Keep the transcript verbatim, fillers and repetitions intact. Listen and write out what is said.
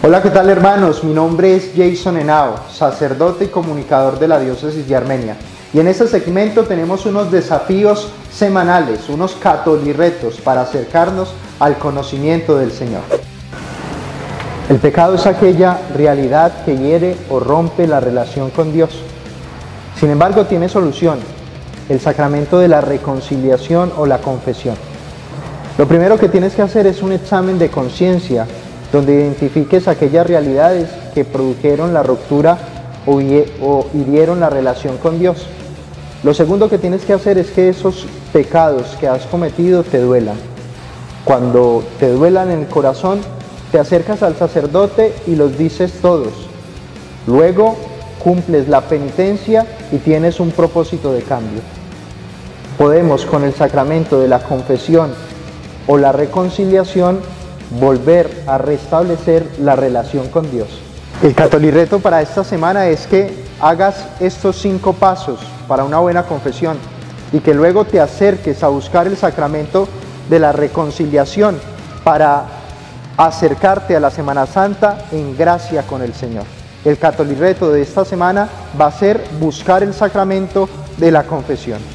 Hola, ¿qué tal hermanos? Mi nombre es Jason Henao, sacerdote y comunicador de la diócesis de Armenia. Y en este segmento tenemos unos desafíos semanales, unos catolirretos para acercarnos al conocimiento del Señor. El pecado es aquella realidad que hiere o rompe la relación con Dios. Sin embargo, tiene solución: el sacramento de la reconciliación o la confesión. Lo primero que tienes que hacer es un examen de conciencia, donde identifiques aquellas realidades que produjeron la ruptura o hirieron la relación con Dios. Lo segundo que tienes que hacer es que esos pecados que has cometido te duelan. Cuando te duelan en el corazón, te acercas al sacerdote y los dices todos. Luego cumples la penitencia y tienes un propósito de cambio. Podemos, con el sacramento de la confesión o la reconciliación, volver a restablecer la relación con Dios. El catolirreto para esta semana es que hagas estos cinco pasos para una buena confesión y que luego te acerques a buscar el sacramento de la reconciliación para acercarte a la Semana Santa en gracia con el Señor. El catolirreto de esta semana va a ser buscar el sacramento de la confesión.